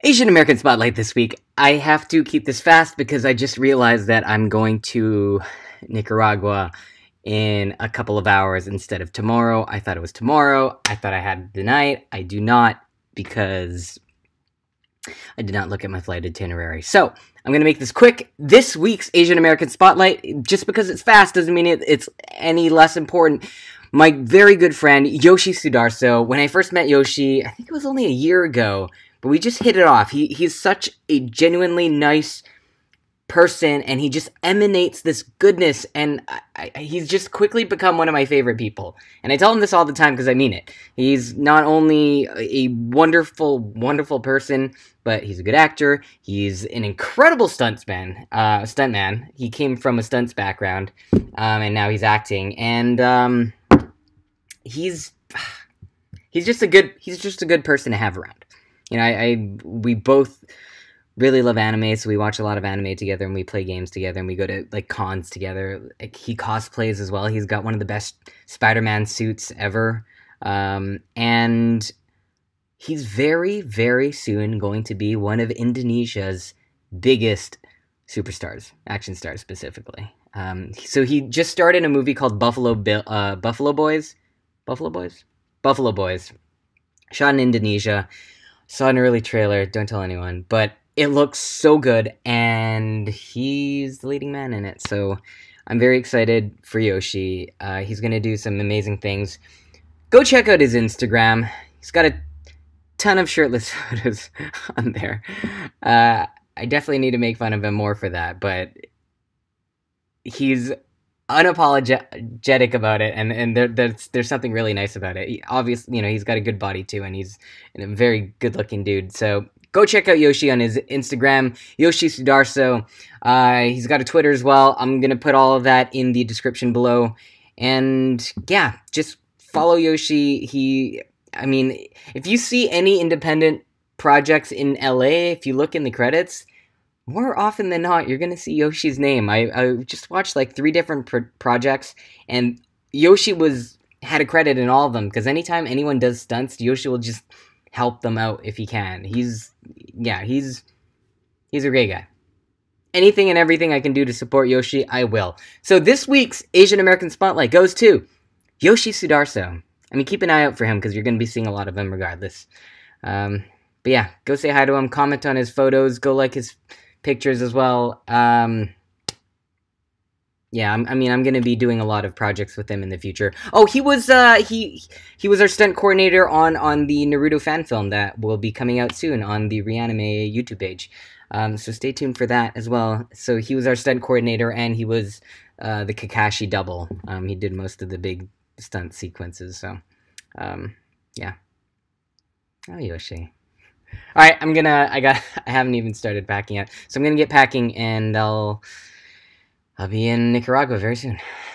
Asian American Spotlight this week. I have to keep this fast because I just realized that I'm going to Nicaragua in a couple of hours instead of tomorrow. I thought it was tomorrow. I thought I had the night. I do not because I did not look at my flight itinerary. So, I'm going to make this quick. This week's Asian American Spotlight, just because it's fast doesn't mean it's any less important. My very good friend, Yoshi Sudarso, when I first met Yoshi, I think it was only a year ago, but we just hit it off. He's such a genuinely nice person, and he just emanates this goodness, and he's just quickly become one of my favorite people. And I tell him this all the time because I mean it. He's not only a wonderful, wonderful person, but he's a good actor. He's an incredible stuntman. He came from a stunts background, and now he's acting. And he's just a good person to have around. You know, we both really love anime, so we watch a lot of anime together, and we play games together, and we go to, like, cons together. Like, he cosplays as well. He's got one of the best Spider-Man suits ever. And he's very, very soon going to be one of Indonesia's biggest superstars, action stars specifically. So he just starred in a movie called Buffalo Boys? Buffalo Boys. Shot in Indonesia. Saw an early trailer, don't tell anyone, but it looks so good, and he's the leading man in it, so I'm very excited for Yoshi. He's going to do some amazing things. Go check out his Instagram. He's got a ton of shirtless photos on there. I definitely need to make fun of him more for that, but he's unapologetic about it, and there's something really nice about it. Obviously, you know, he's got a good body too, and he's a very good-looking dude. So go check out Yoshi on his Instagram, Yoshi Sudarso. He's got a Twitter as well. I'm gonna put all of that in the description below. And yeah, just follow Yoshi. I mean, if you see any independent projects in LA, if you look in the credits, more often than not, you're going to see Yoshi's name. I just watched like 3 different projects, and Yoshi had a credit in all of them, because anytime anyone does stunts, Yoshi will just help them out if he can. He's a great guy. Anything and everything I can do to support Yoshi, I will. So this week's Asian American Spotlight goes to Yoshi Sudarso. I mean, keep an eye out for him, because you're going to be seeing a lot of him regardless. But yeah, go say hi to him, comment on his photos, go like his pictures as well. Yeah, I mean, I'm gonna be doing a lot of projects with him in the future. Oh, he was he was our stunt coordinator on the Naruto fan film that will be coming out soon on the Reanime YouTube page. So stay tuned for that as well. So he was our stunt coordinator, and he was the Kakashi double. He did most of the big stunt sequences. So yeah. Oh, Yoshi. All right, I haven't even started packing yet, so I'm gonna get packing, and I'll be in Nicaragua very soon.